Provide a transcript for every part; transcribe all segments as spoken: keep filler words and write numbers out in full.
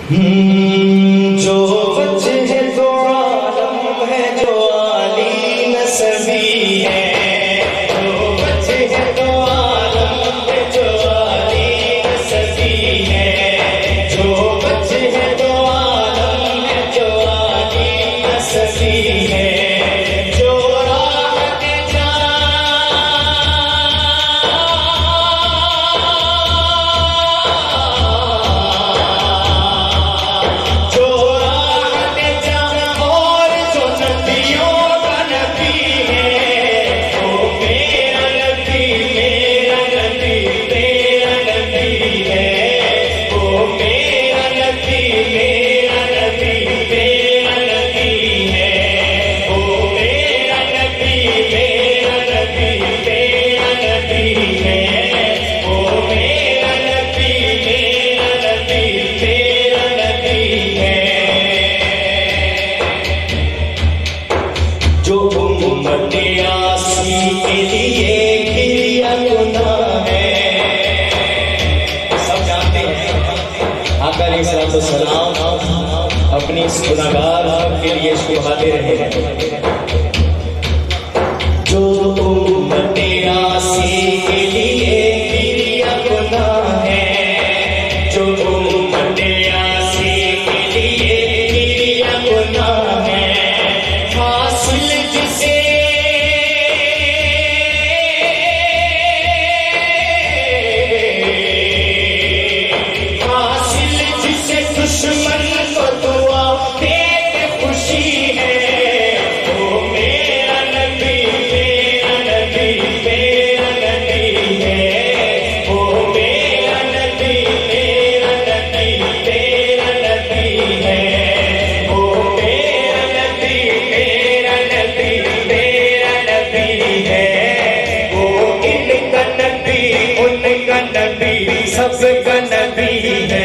जो बच है तो आलम है, जो आली नसबी है। जो बच है तो आलम है, जो आली नसबी है। जो बच है तो आलम है, जो आली नसबी है। सलाम अपनी इस गुनाहगार के लिए शुभाते रहे हैं। जो उम्मते आसी के लिए किया गुनाह है, जो उम्मते आसी के लिए किया गुनाह है, हासिल जिसे दुश्मन को दुआ देते खुशी है। वो मेरा नबी, मेरा नबी, मेरा नबी है। वो मेरा नबी, मेरा नबी, मेरा नबी है। वो मेरा नबी, मेरा नबी, मेरा नबी है। वो इनका नबी, उनका नबी, सबका नबी है।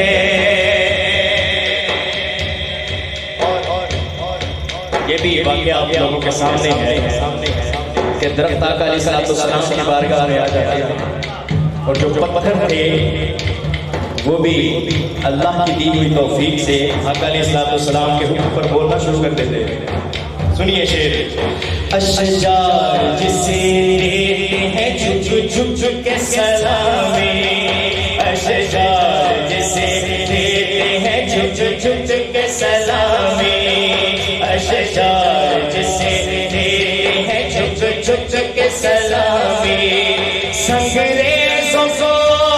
ये भी वाक़या आप लोगों के सामने है कि दरख्त आका अलैहिस्सलाम की बारगाह में आ जाता और जो पत्थर थे वो भी अल्लाह की दी हुई तौफीक से आका अलैहिस्सलाम के हुक्म पर बोलना शुरू कर देते। सुनिए शेर। अशजार जिसे देते हैं झुक झुक झुक के सलामे, अशजार जिसे देते हैं झुक झुक झुक के सलामे, अशजार जिसे देते हैं झुक झुक झुक के सलामे, संगरेज़ों को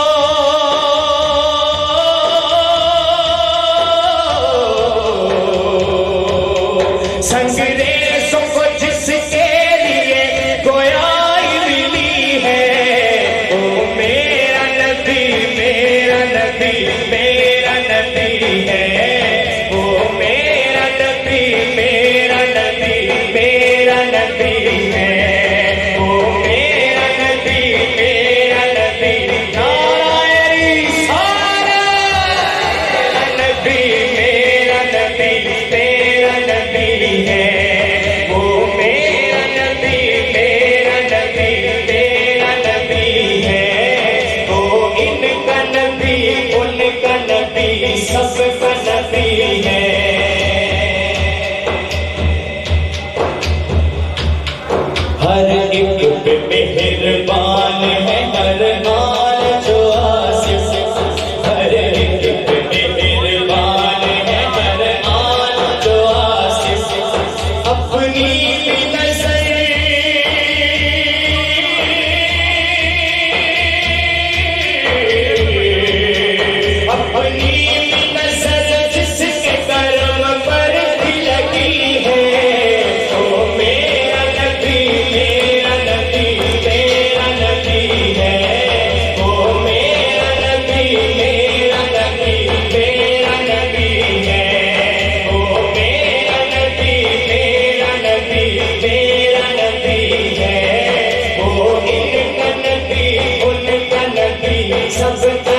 संगरेज़ों को जिसके लिए गोयाई मिली है। ओ मेरा नबी, मेरा नबी, मेरा नबी है। ओ मेरा नबी, मेरा नबी, मेरा नबी है। ओ मेरा नबी, मेरा नबी, नाराए रिसाला। मेरा नबी, मेरा नबी, मेरा नबी है। वो मेरा नबी, मेरा नबी, मेरा नबी है। वो इनका नबी, उनका नबी, सबका नबी है। हर एक पे मेहरबान है हर आन जो आसिफ, हर एक पे मेहरबान है हर आन जो आसिफ, अपनी नजर अपनी नजर जिसके कर्म पर भी लगी है। ओ मेरा नबी, मेरा नबी, मेरा नबी है। ओ मेरा नबी, मेरा नबी, मेरा नबी है। ओ मेरा नबी, मेरा नबी, मेरा नबी है। ओ इनका नबी, उनका नबी, सबका